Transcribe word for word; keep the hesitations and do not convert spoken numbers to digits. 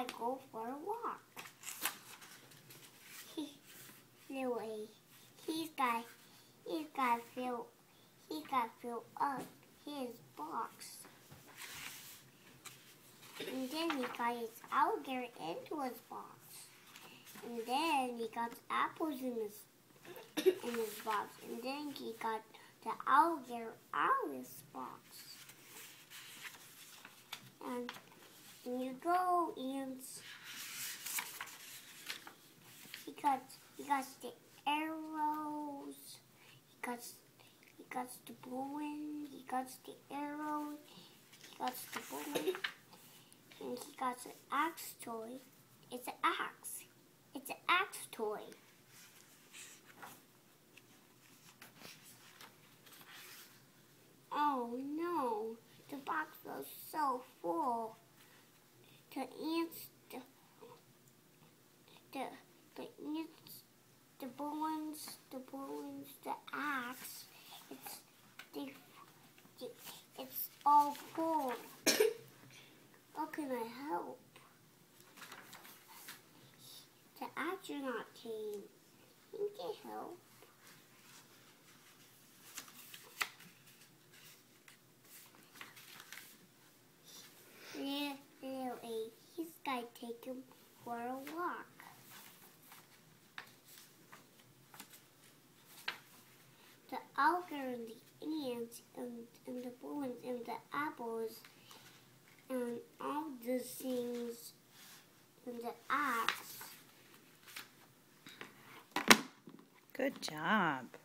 gotta go for a walk. He, anyway, he's got, he's got to fill, he's got to fill up his box. And then he got his alligator into his box. And then he got the apples in his in his box. And then he got the alligator out of his box. And, and you go and he got he got the arrows. He got he got the balloon. He got the arrows. He got the balloon. And he got an axe toy. It's an axe. It's an axe toy. Oh no, the box was so full. The ants, the, the, the ants, the balloons, the balloons, the axe, it's, the, the, it's all full. How can I help? The astronaut team. He can help. Really, he's got to take him for a walk. The alligator and the ants and, and the balloons and the apples and all the things and the axe. Good job.